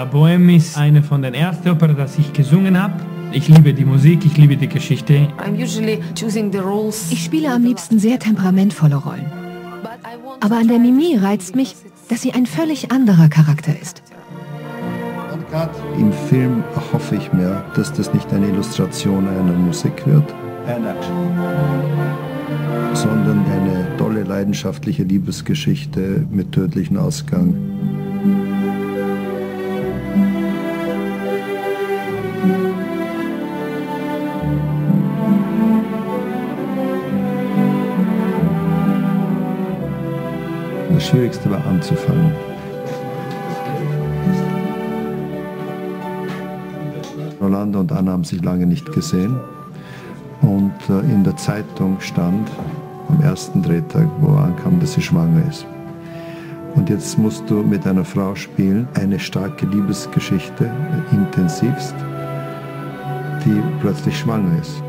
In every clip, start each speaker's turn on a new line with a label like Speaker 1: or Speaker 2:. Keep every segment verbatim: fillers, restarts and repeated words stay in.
Speaker 1: Bohème ist eine von den ersten Opern, das ich gesungen habe. Ich liebe die Musik, ich liebe die Geschichte.
Speaker 2: Ich spiele am liebsten sehr temperamentvolle Rollen. Aber an der Mimi reizt mich, dass sie ein völlig anderer Charakter ist.
Speaker 3: Im Film hoffe ich mir, dass das nicht eine Illustration einer Musik wird, sondern eine tolle, leidenschaftliche Liebesgeschichte mit tödlichem Ausgang. Das Schwierigste war anzufangen. Rolando und Anna haben sich lange nicht gesehen und äh, in der Zeitung stand am ersten Drehtag, wo ankam, dass sie schwanger ist. Und jetzt musst du mit einer Frau spielen, eine starke Liebesgeschichte, intensivst, die plötzlich schwanger ist.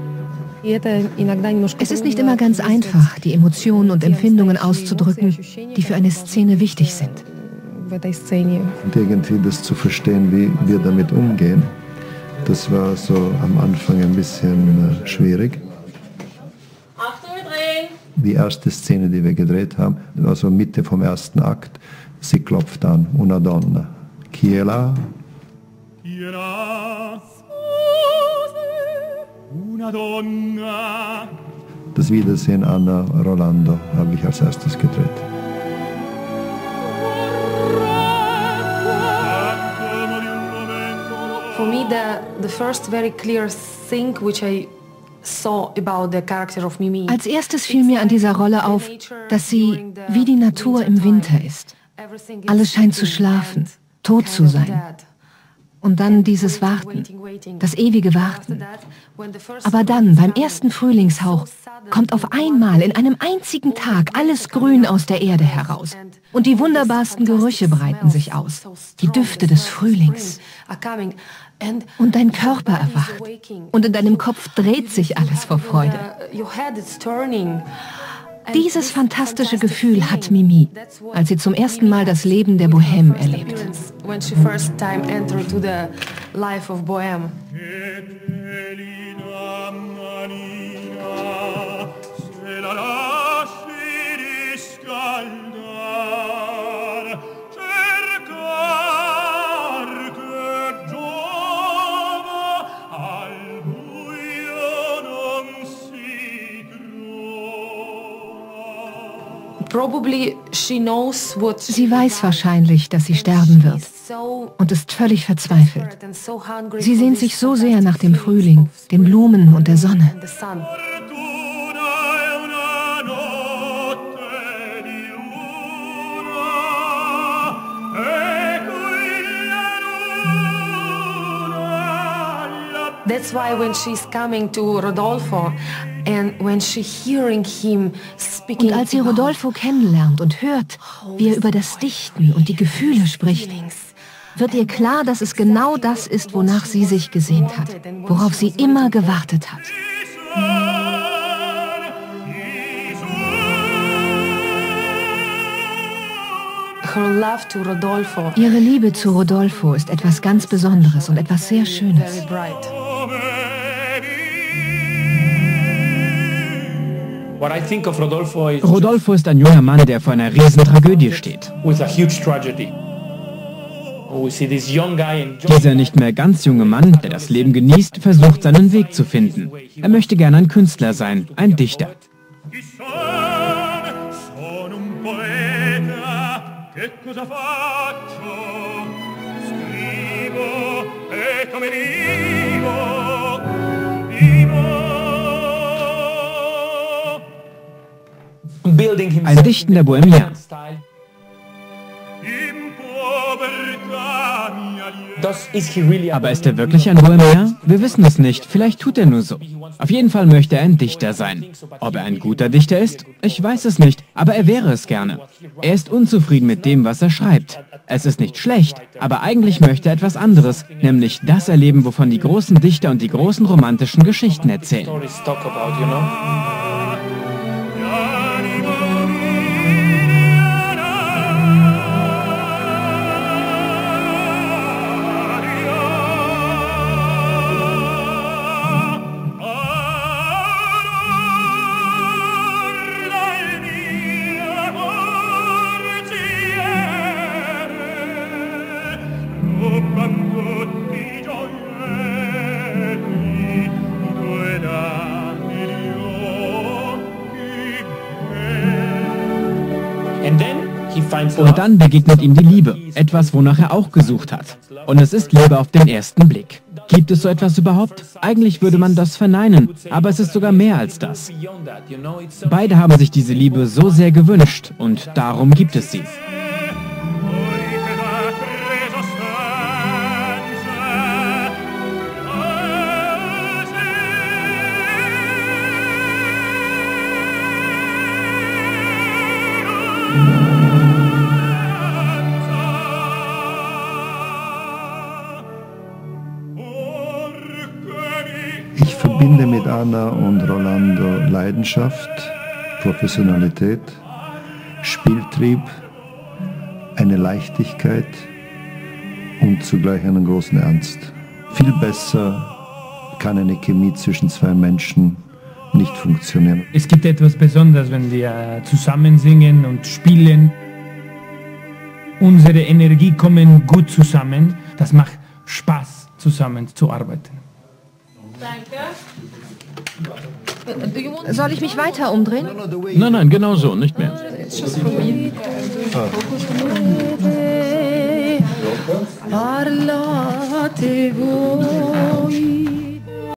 Speaker 2: Es ist nicht immer ganz einfach, die Emotionen und Empfindungen auszudrücken, die für eine Szene wichtig sind.
Speaker 3: Und irgendwie das zu verstehen, wie wir damit umgehen, das war so am Anfang ein bisschen äh, schwierig. Die erste Szene, die wir gedreht haben, also Mitte vom ersten Akt, sie klopft an, una donna. Chi è là? Una donna. Das Wiedersehen Anna Rolando habe ich als erstes gedreht.
Speaker 4: For me, the, the first very clear thing which I saw about the character of Mimi.
Speaker 2: Als erstes fiel mir an dieser Rolle auf, dass sie wie die Natur im Winter ist. Alles scheint zu schlafen, tot zu sein. Und dann dieses Warten, das ewige Warten. Aber dann, beim ersten Frühlingshauch, kommt auf einmal in einem einzigen Tag alles Grün aus der Erde heraus. Und die wunderbarsten Gerüche breiten sich aus, die Düfte des Frühlings. Und dein Körper erwacht. Und in deinem Kopf dreht sich alles vor Freude. Dieses fantastische Gefühl hat Mimi, als sie zum ersten Mal das Leben der Bohème erlebt. Sie weiß wahrscheinlich, dass sie sterben wird und ist völlig verzweifelt. Sie sehnt sich so sehr nach dem Frühling, den Blumen und der Sonne.
Speaker 4: That's why when she's coming to Rodolfo and when she hearing him speaking.
Speaker 2: Und als sie Rodolfo kennenlernt und hört, wie er über das Dichten und die Gefühle spricht, wird ihr klar, dass es genau das ist, wonach sie sich gesehnt hat, worauf sie immer gewartet hat. Ihre Liebe zu Rodolfo ist etwas ganz Besonderes und etwas sehr Schönes.
Speaker 1: Rodolfo ist ein junger Mann, der vor einer riesen Tragödie steht. Dieser nicht mehr ganz junge Mann, der das Leben genießt, versucht seinen Weg zu finden. Er möchte gerne ein Künstler sein, ein Dichter. Ein dichtender Bohemian. Aber ist er wirklich ein Bohemian? Wir wissen es nicht, vielleicht tut er nur so. Auf jeden Fall möchte er ein Dichter sein. Ob er ein guter Dichter ist? Ich weiß es nicht, aber er wäre es gerne. Er ist unzufrieden mit dem, was er schreibt. Es ist nicht schlecht, aber eigentlich möchte er etwas anderes, nämlich das erleben, wovon die großen Dichter und die großen romantischen Geschichten erzählen. Und dann begegnet ihm die Liebe, etwas, wonach er auch gesucht hat. Und es ist Liebe auf den ersten Blick. Gibt es so etwas überhaupt? Eigentlich würde man das verneinen, aber es ist sogar mehr als das. Beide haben sich diese Liebe so sehr gewünscht und darum gibt es sie.
Speaker 3: Ich verbinde mit Anna und Rolando Leidenschaft, Professionalität, Spieltrieb, eine Leichtigkeit und zugleich einen großen Ernst. Viel besser kann eine Chemie zwischen zwei Menschen nicht funktionieren.
Speaker 5: Es gibt etwas Besonderes, wenn wir zusammen singen und spielen. Unsere Energie kommt gut zusammen. Das macht Spaß, zusammen zu arbeiten.
Speaker 2: Soll ich mich weiter umdrehen?
Speaker 1: Nein, nein, genau so, nicht mehr.
Speaker 4: Parlate voi